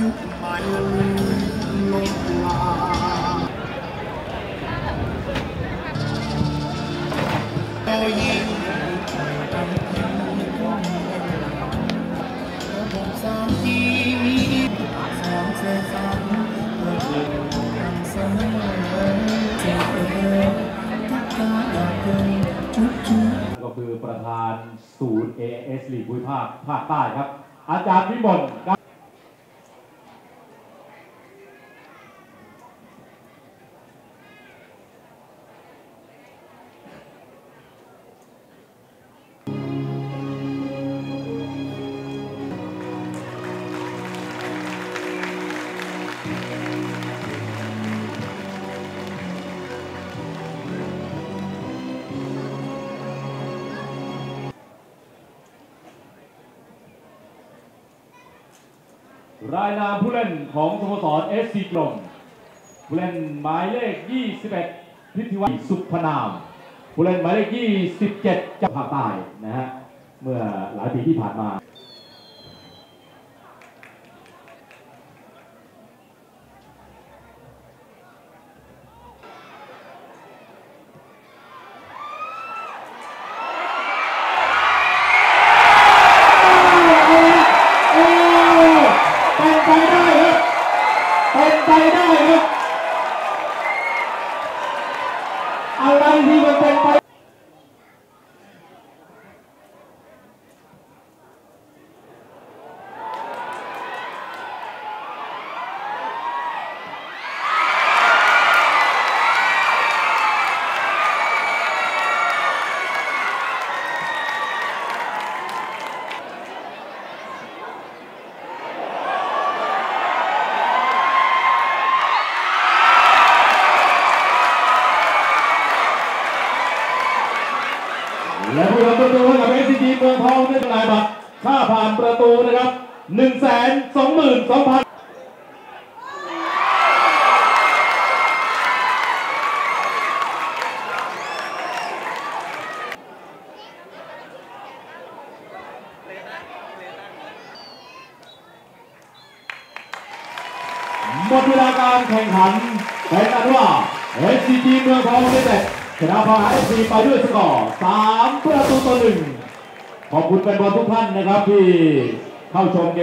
มันลงลาตัวยิงสามทีสองเส้นสามเพื่อเพื่อเสมอเจ็บเพื่อทักษะอยากเป็นชุดก็คือประธานศูนย์ AIS ลีกภูมิภาคภาคใต้ครับอาจารย์วิมลรายนามผู้เล่นของสโมสร SC กลมผู้เล่นหมายเลข 21 พิธีวัฒน์สุพนามผู้เล่นหมายเลข 27 จากภาคใต้นะฮะเมื่อหลายปีที่ผ่านมาอะไรที่มันเป็นไปและผู้รับประตูให้กับ SCG เมืองทองได้จำหน่ายบัตรค่าผ่านประตูนะครับ 122,000 หมดเวลาการแข่งขันเป็นอันว่า SCG เมืองทองได้ชนะพา FC ไปด้วยสกอร์3-1ขอบคุณแฟนบอลทุกท่านนะครับที่เข้าชม